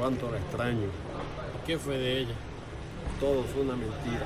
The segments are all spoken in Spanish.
cuánto la extraño. ¿Qué fue de ella? Todo fue una mentira.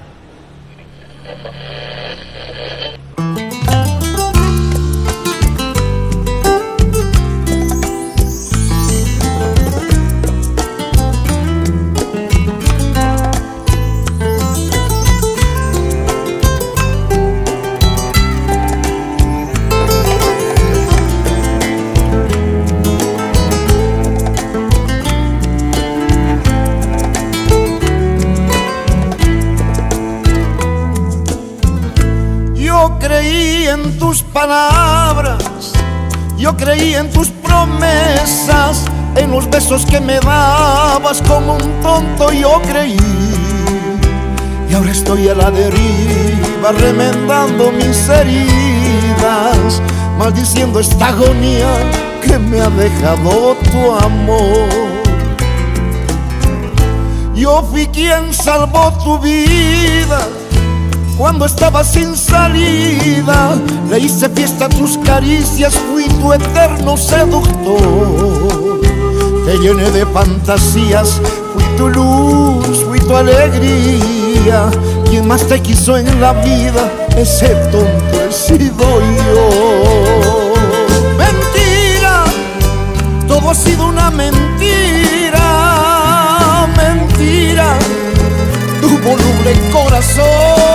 Yo creí en tus palabras, yo creí en tus promesas, en los besos que me dabas como un tonto yo creí. Y ahora estoy a la deriva, remendando mis heridas, maldiciendo esta agonía que me ha dejado tu amor. Yo fui quien salvó tu vida cuando estaba sin salida, le hice fiesta a tus caricias, fui tu eterno seductor. Te llené de fantasías, fui tu luz, fui tu alegría. Quien más te quiso en la vida, ese tonto he sido yo. Mentira, todo ha sido una mentira, mentira, tu voluble corazón.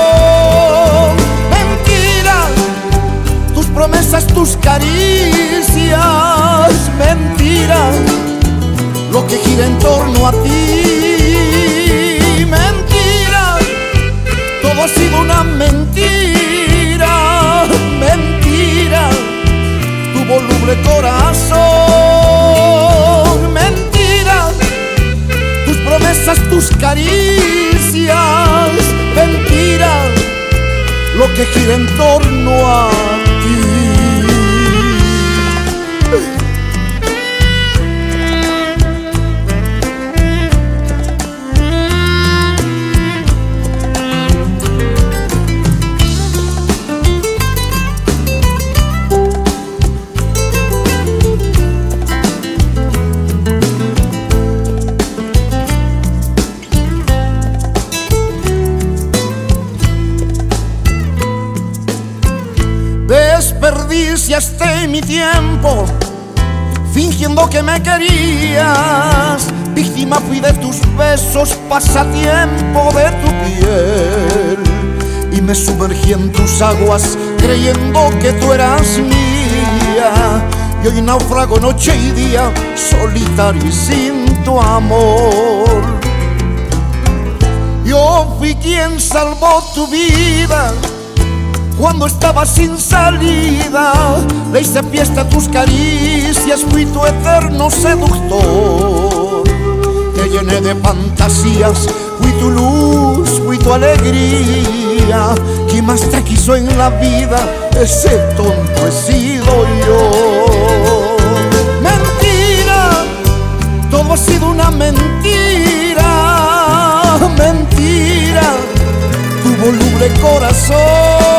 Promesas, tus caricias, mentira, lo que gira en torno a ti, mentira, todo ha sido una mentira, mentira, tu voluble corazón, mentira, tus promesas, tus caricias, mentira, lo que gira en torno a ti. Desperdiciaste mi tiempo fingiendo que me querías. Víctima fui de tus besos, pasatiempo de tu piel. Y me sumergí en tus aguas creyendo que tú eras mía. Y hoy naufrago noche y día, solitario y sin tu amor. Yo fui quien salvó tu vida cuando estaba sin salida, le hice fiesta a tus caricias, fui tu eterno seductor. Te llené de fantasías, fui tu luz, fui tu alegría. Quien más te quiso en la vida, ese tonto he sido yo. Mentira, todo ha sido una mentira, mentira, tu voluble corazón.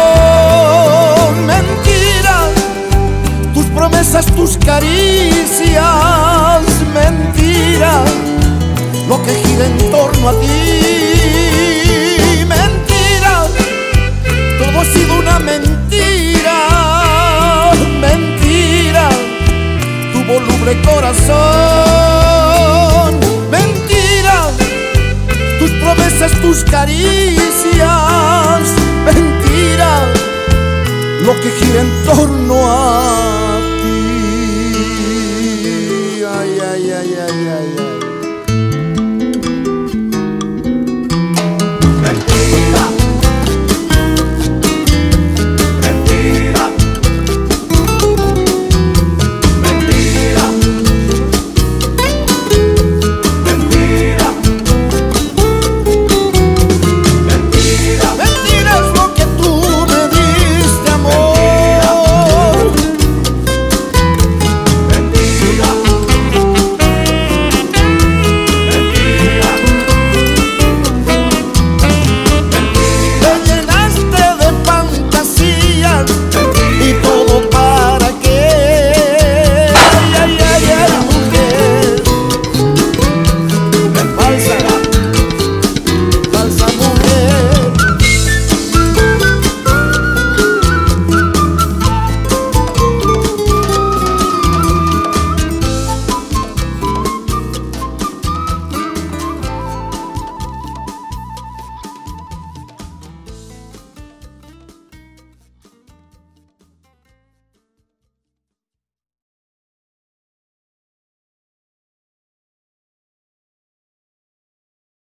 Mentira, tus promesas, tus caricias, mentira, lo que gira en torno a ti, mentira, todo ha sido una mentira, mentira, tu voluble corazón, mentira, tus promesas, tus caricias, mentira, lo que gira en torno a